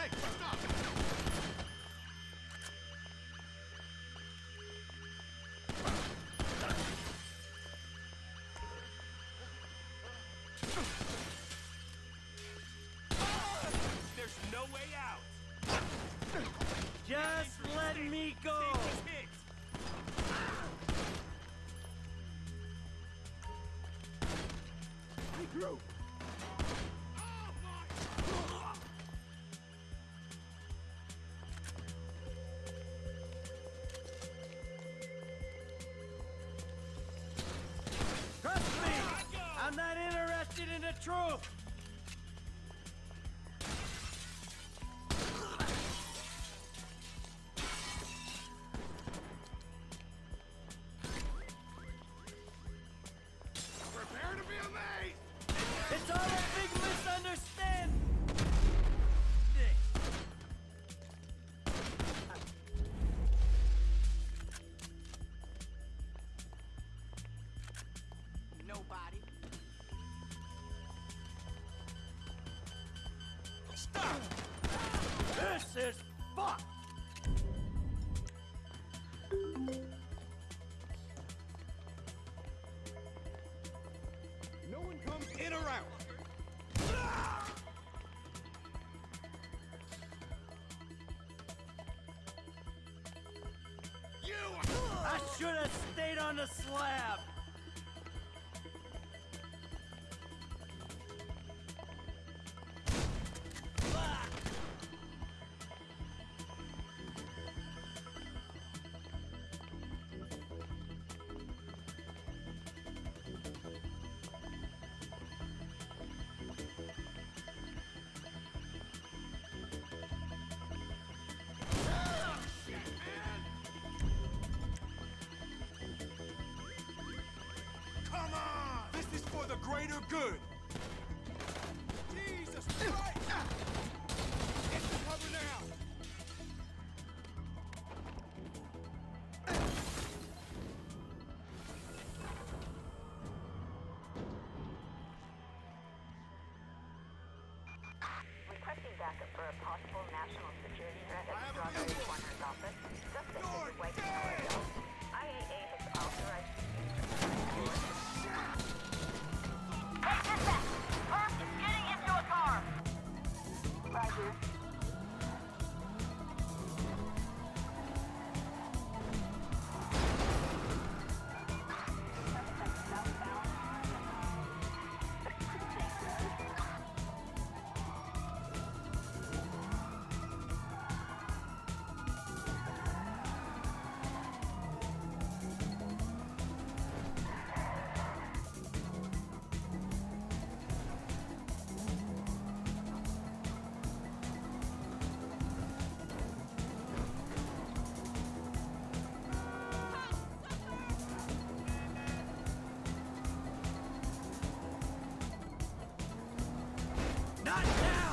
There's no way out. Just let me go. Regroup. Trust me, I'm not interested in the truth. Prepare to be amazed! It's all a big misunderstanding. Nobody. Stop! This is fucked! No one comes in or out. I should have stayed on the slab. Come on! This is for the greater good! Jesus Christ! Get to cover now! Requesting backup for a possible national security threat at Strawberry Corner's office. Suspect is wiping hotel. IAA has authorized the use of Take this back! Herb is getting into a car! Roger. Not now!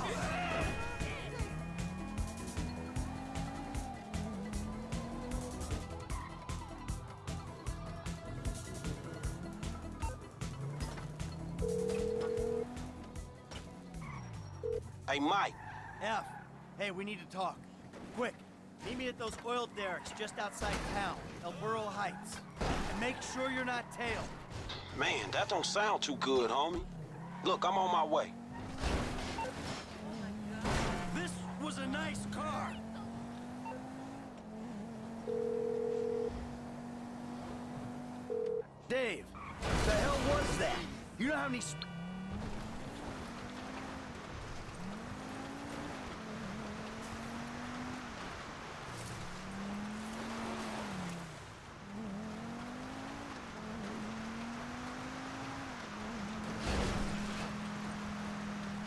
Hey, Mike. F. Hey, we need to talk. Quick. Meet me at those oil derricks just outside town, El Burro Heights. And make sure you're not tailed. Man, that don't sound too good, homie. Look, I'm on my way. This was a nice car. Dave, what the hell was that? You know how many...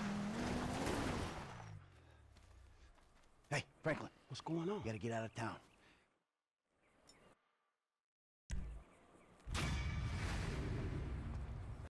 Hey, Franklin. What's going on? You gotta get out of town.